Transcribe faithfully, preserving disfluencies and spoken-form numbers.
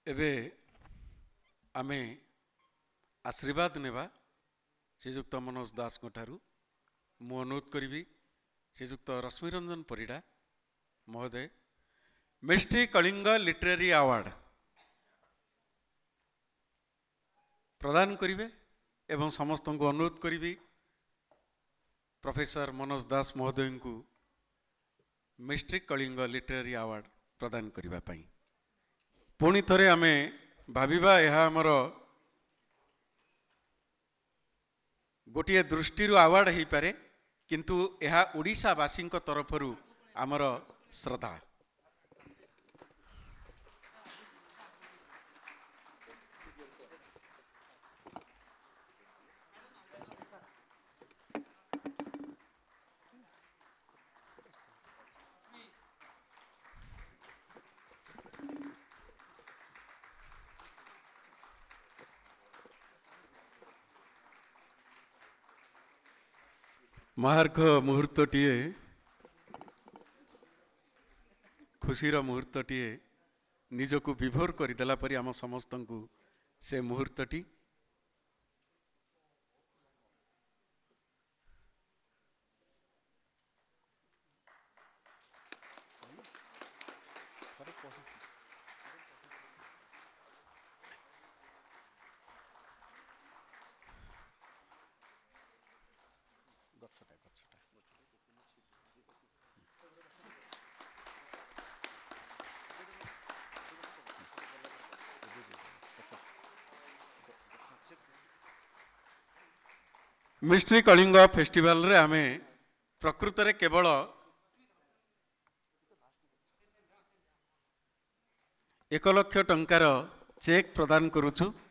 एबे आमे आशीर्वाद नेबा श्रीजुक्त मनोज दास ठारू मु अनुरोध करी श्रीजुक्त रश्मिरंजन परिडा महोदय मिस्ट्री कलिंग लिटरेरी अवार्ड प्रदान करिवे एवं समस्त को अनुरोध करी प्रोफेसर मनोज दास महोदय को मिस्ट्री कलिंग लिटरेरी अवार्ड प्रदान करिबा पई पुणी थरे आमे भाविबा यह आमर गोटे दृष्टि अवार्ड हो पारे किंतु यह ओडिशावासी तरफरु आमर श्रद्धा महार्घ मुहूर्तटीए खुशीर मुहूर्तटीए निजको विभोर करदेला परी आम समस्त को से मुहूर्तटी मिस्ट्री कलिंग फेस्टिवल रे आमे प्रकृत रे केवल एक लक्ष टंकार चेक प्रदान करुछु।